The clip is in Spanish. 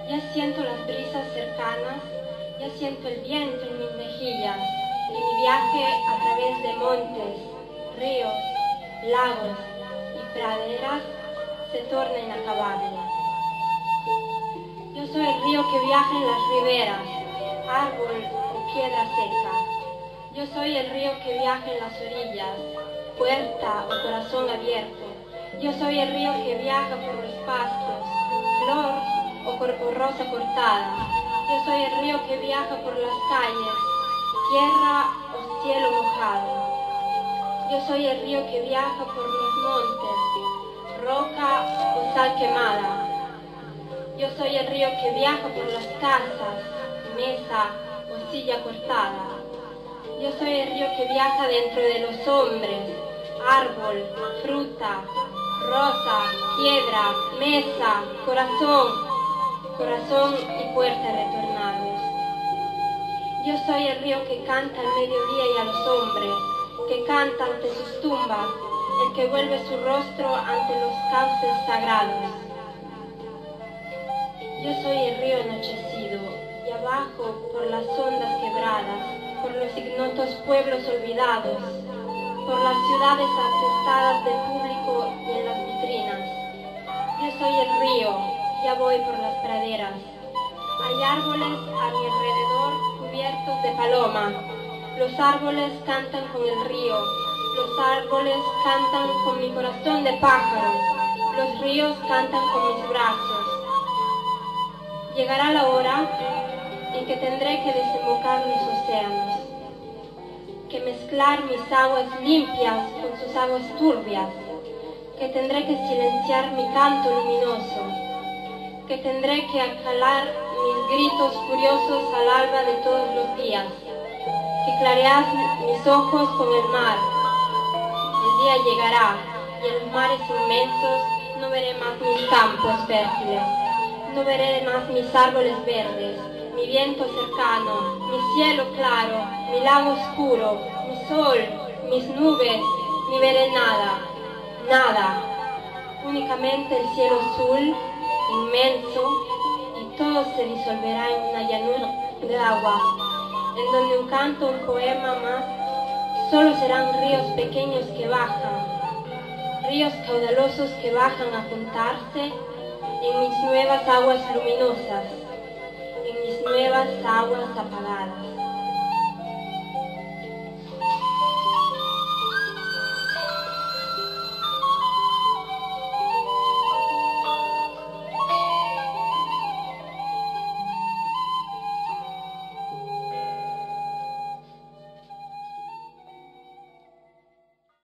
Ya siento las brisas cercanas, ya siento el viento en mis mejillas, y mi viaje a través de montes, ríos, lagos y praderas se torna inacabable. Yo soy el río que viaja en las riberas, árbol o piedra seca. Yo soy el río que viaja en las orillas, puerta o corazón abierto. Yo soy el río que viaja por los pastos, flor o rosa cortada. Yo soy el río que viaja por las calles, tierra o cielo mojado. Yo soy el río que viaja por los montes, roca o sal quemada. Yo soy el río que viaja por las casas, mesa o silla cortada. Yo soy el río que viaja dentro de los hombres, árbol, fruta, rosa, piedra, mesa, corazón y puerta retornados. Yo soy el río que canta al mediodía y a los hombres, que canta ante sus tumbas, el que vuelve su rostro ante los cauces sagrados. Yo soy el río anochecido, y abajo por las ondas quebradas, por los ignotos pueblos olvidados, por las ciudades atestadas de público y en las vitrinas. Yo soy el río, ya voy por las praderas. Hay árboles a mi alrededor cubiertos de paloma. Los árboles cantan con el río, los árboles cantan con mi corazón de pájaro, los ríos cantan con mis brazos. Llegará la hora en que tendré que desembocar los océanos, que mezclar mis aguas limpias con sus aguas turbias, que tendré que silenciar mi canto luminoso, que tendré que acalar mis gritos furiosos al alba de todos los días, que clareas mis ojos con el mar. El día llegará y en los mares inmensos no veré más mis campos fértiles, no veré más mis árboles verdes, mi viento cercano, mi cielo claro, mi lago oscuro, mi sol, mis nubes, ni veré nada, nada, únicamente el cielo azul, inmenso, y todo se disolverá en una llanura de agua, en donde un canto, un poema más, solo serán ríos pequeños que bajan, ríos caudalosos que bajan a juntarse en mis nuevas aguas luminosas, en mis nuevas aguas apagadas.